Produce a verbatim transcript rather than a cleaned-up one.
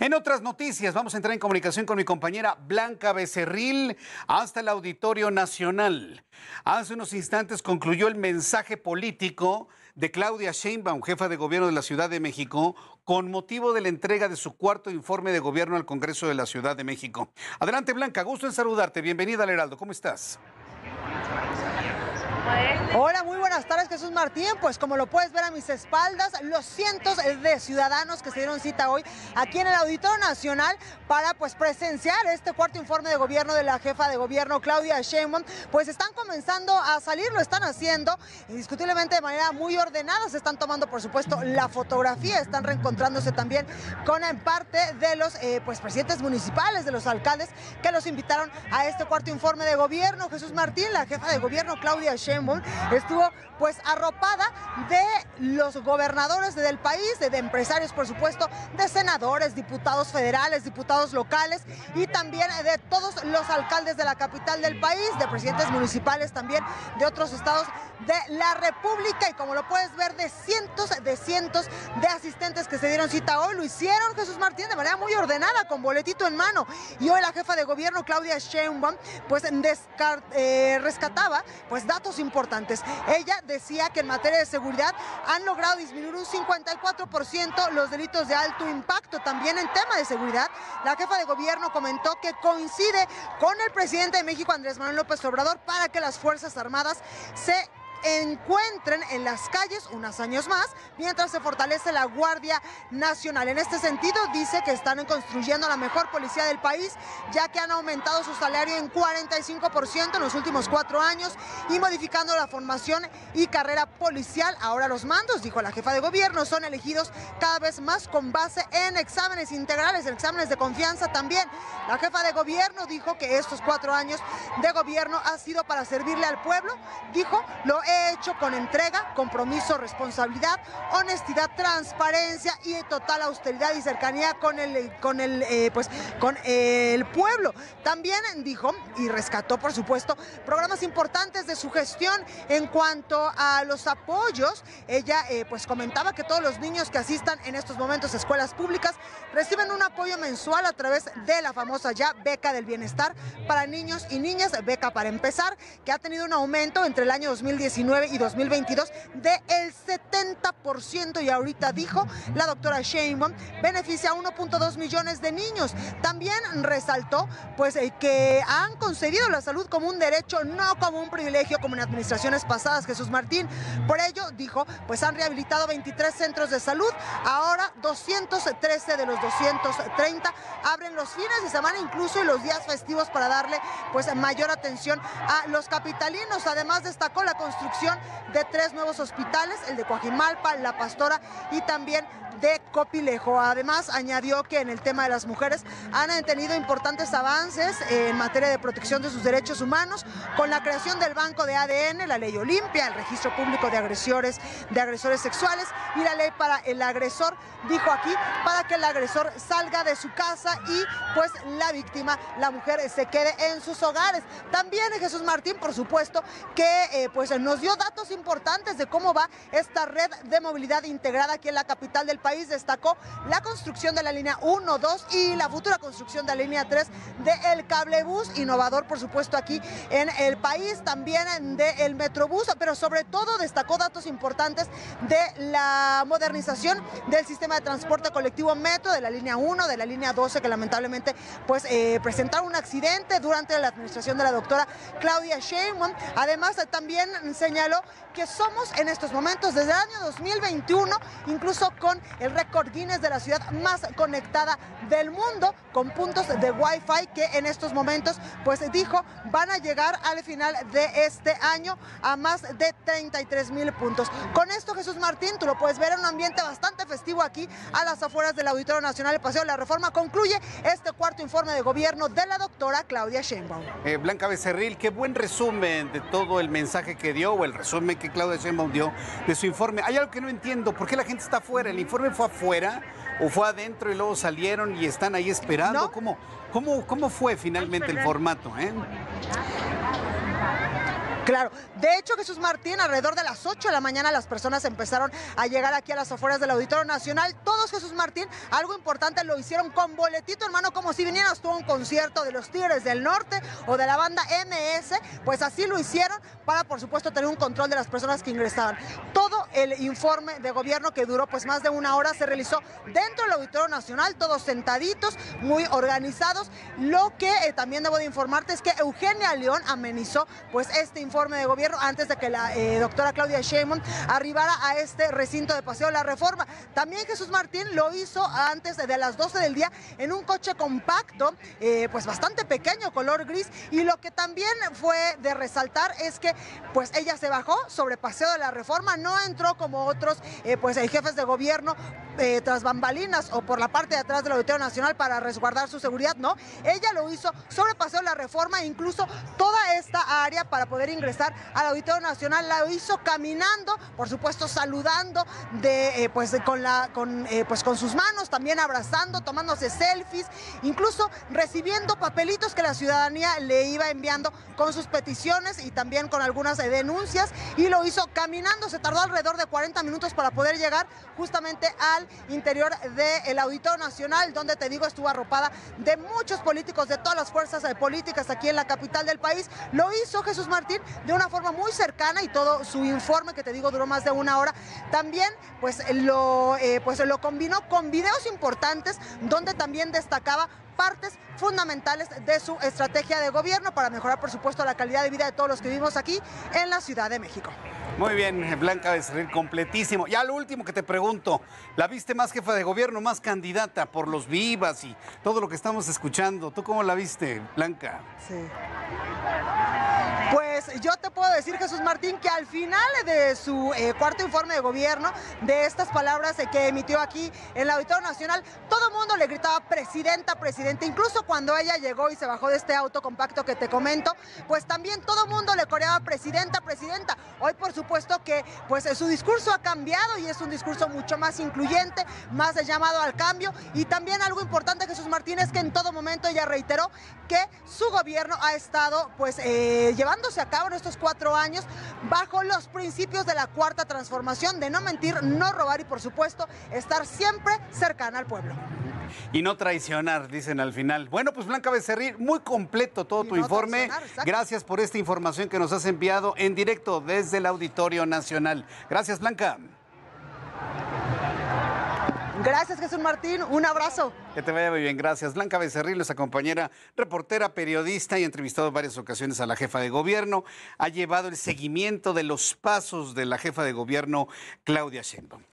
En otras noticias, vamos a entrar en comunicación con mi compañera Blanca Becerril hasta el Auditorio Nacional. Hace unos instantes concluyó el mensaje político de Claudia Sheinbaum, jefa de gobierno de la Ciudad de México, con motivo de la entrega de su cuarto informe de gobierno al Congreso de la Ciudad de México. Adelante, Blanca, gusto en saludarte. Bienvenida al Heraldo. ¿Cómo estás? Hola, muy buenas tardes, Jesús Martín. Pues como lo puedes ver a mis espaldas, los cientos de ciudadanos que se dieron cita hoy aquí en el Auditorio Nacional para pues presenciar este cuarto informe de gobierno de la jefa de gobierno Claudia Sheinbaum, pues están comenzando a salir, lo están haciendo indiscutiblemente de manera muy ordenada, se están tomando por supuesto la fotografía, están reencontrándose también con parte de los eh, pues presidentes municipales, de los alcaldes que los invitaron a este cuarto informe de gobierno. Jesús Martín, la jefa de gobierno Claudia Sheinbaum, estuvo pues arropada de los gobernadores del país, de, de empresarios por supuesto, de senadores, diputados federales, diputados locales y también de todos los alcaldes de la capital del país, de presidentes municipales también de otros estados de la República, y como lo puedes ver, de cientos de cientos de asistentes que se dieron cita hoy. Lo hicieron, Jesús Martín, de manera muy ordenada, con boletito en mano, y hoy la jefa de gobierno Claudia Sheinbaum pues eh, rescataba pues datos importantes. Ella decía que en materia de seguridad han logrado disminuir un cincuenta y cuatro por ciento los delitos de alto impacto. También en tema de seguridad, la jefa de gobierno comentó que coincide con el presidente de México, Andrés Manuel López Obrador, para que las Fuerzas Armadas se encuentren en las calles unos años más, mientras se fortalece la Guardia Nacional. En este sentido, dice que están construyendo la mejor policía del país, ya que han aumentado su salario en cuarenta y cinco por ciento en los últimos cuatro años y modificando la formación y carrera policial. Ahora los mandos, dijo la jefa de gobierno, son elegidos cada vez más con base en exámenes integrales, en exámenes de confianza también. La jefa de gobierno dijo que estos cuatro años de gobierno ha sido para servirle al pueblo. Dijo, lo he hecho con entrega, compromiso, responsabilidad, honestidad, transparencia y total austeridad y cercanía con el, con el, eh, pues, con el pueblo. También dijo y rescató, por supuesto, programas importantes de su gestión en cuanto a los apoyos. Ella eh, pues comentaba que todos los niños que asistan en estos momentos a escuelas públicas reciben un apoyo mensual a través de la famosa ya beca del bienestar para niños y niñas, beca para empezar, que ha tenido un aumento entre el año dos mil diecinueve y dos mil veintidós del setenta por ciento, y ahorita, dijo la doctora Sheinbaum, beneficia a uno punto dos millones de niños. También resaltó pues eh, que han concedido la salud como un derecho, no como un privilegio como en administraciones pasadas, Jesús Martín. Por ello, dijo, pues han rehabilitado veintitrés centros de salud, ahora doscientos trece de los doscientos treinta abren los fines de semana incluso y los días festivos para darle pues mayor atención a los capitalinos. Además, destacó la construcción de tres nuevos hospitales, el de Coajimalpa, La Pastora y también de Copilejo. Además, añadió que en el tema de las mujeres han tenido importantes avances en materia de protección de sus derechos humanos, con la creación del Banco de A D N, la Ley Olimpia, el Registro Público de Agresores, de agresores sexuales y la ley para el agresor, dijo aquí, para que el agresor salga de su casa y pues la víctima, la mujer, se quede en sus hogares. También Jesús Martín, por supuesto, que eh, pues nos dio datos importantes de cómo va esta red de movilidad integrada aquí en la capital del país. Destacó la construcción de la línea uno, dos y la futura construcción de la línea tres del cablebús, innovador por supuesto aquí en el país, también del Metrobús, pero sobre todo destacó datos importantes de la modernización del sistema de transporte colectivo Metro, de la línea uno, de la línea doce, que lamentablemente pues eh, presentaron un accidente durante la administración de la doctora Claudia Sheinbaum. Además, también señaló que somos en estos momentos, desde el año dos mil veintiuno, incluso con el récord Guinness de la ciudad más conectada del mundo, con puntos de Wi-Fi que en estos momentos, pues dijo, van a llegar al final de este año a más de treinta y tres mil puntos. Con esto, Jesús Martín, tú lo puedes ver en un ambiente bastante festivo aquí a las afueras del Auditorio Nacional, el Paseo de la Reforma. Concluye este cuarto informe de gobierno de la doctora Claudia Sheinbaum. Eh, Blanca Becerril, qué buen resumen de todo el mensaje que dio, o el resumen que Claudia Sheinbaum dio de su informe. Hay algo que no entiendo, ¿por qué la gente está afuera? ¿El informe fue afuera o fue adentro y luego salieron y están ahí esperando? ¿No? ¿Cómo, cómo, cómo fue finalmente el formato? ¿eh? Claro, de hecho Jesús Martín, alrededor de las ocho de la mañana las personas empezaron a llegar aquí a las afueras del Auditorio Nacional. Todos, Jesús Martín, algo importante, lo hicieron con boletito, hermano, como si vinieras tú a un concierto de los Tigres del Norte o de la banda eme ese, pues así lo hicieron para, por supuesto, tener un control de las personas que ingresaban. Todo el informe de gobierno, que duró pues más de una hora, se realizó dentro del Auditorio Nacional, todos sentaditos, muy organizados. Lo que eh, también debo de informarte es que Eugenia León amenizó pues este informe informe de gobierno antes de que la eh, doctora Claudia Sheinbaum arribara a este recinto de Paseo de la Reforma. También Jesús Martín lo hizo antes de, de las doce del día en un coche compacto, eh, pues bastante pequeño, color gris, y lo que también fue de resaltar es que pues ella se bajó sobre Paseo de la Reforma, no entró como otros eh, pues eh, jefes de gobierno eh, tras bambalinas o por la parte de atrás del Auditorio Nacional para resguardar su seguridad, no, ella lo hizo sobre Paseo de la Reforma, incluso toda esta área para poder ingresar al Auditorio Nacional la hizo caminando, por supuesto saludando de, eh, pues, de, con, la, con, eh, pues, con sus manos, también abrazando, tomándose selfies, incluso recibiendo papelitos que la ciudadanía le iba enviando con sus peticiones y también con algunas eh, denuncias, y lo hizo caminando. Se tardó alrededor de cuarenta minutos para poder llegar justamente al interior del Auditorio Nacional, donde, te digo, estuvo arropada de muchos políticos de todas las fuerzas eh, políticas aquí en la capital del país. Lo hizo Jesús Martín de una forma muy cercana, y todo su informe, que te digo duró más de una hora, también pues lo, eh, pues, lo combinó con videos importantes donde también destacaba partes fundamentales de su estrategia de gobierno para mejorar, por supuesto, la calidad de vida de todos los que vivimos aquí en la Ciudad de México. Muy bien, Blanca Becerril, completísimo. Ya lo último que te pregunto, ¿la viste más jefa de gobierno, más candidata por los vivas y todo lo que estamos escuchando? ¿Tú cómo la viste, Blanca? Sí. Pues yo te puedo decir, Jesús Martín, que al final de su eh, cuarto informe de gobierno, de estas palabras eh, que emitió aquí en el Auditorio Nacional, todo el mundo le gritaba presidenta, presidenta. Incluso cuando ella llegó y se bajó de este auto compacto que te comento, pues también todo el mundo le coreaba presidenta, presidenta. Hoy, por supuesto, que pues su discurso ha cambiado y es un discurso mucho más incluyente, más de llamado al cambio. Y también algo importante, Jesús Martín, es que en todo momento ella reiteró que su gobierno ha estado pues eh, llevando se acaba en estos cuatro años bajo los principios de la cuarta transformación, de no mentir, no robar y, por supuesto, estar siempre cercana al pueblo. Y no traicionar, dicen al final. Bueno, pues Blanca Becerril, muy completo todo y tu no informe. Gracias por esta información que nos has enviado en directo desde el Auditorio Nacional. Gracias, Blanca. Gracias, Jesús Martín. Un abrazo. Que te vaya muy bien. Gracias. Blanca Becerril, nuestra compañera reportera, periodista y ha entrevistado en varias ocasiones a la jefa de gobierno. Ha llevado el seguimiento de los pasos de la jefa de gobierno, Claudia Sheinbaum.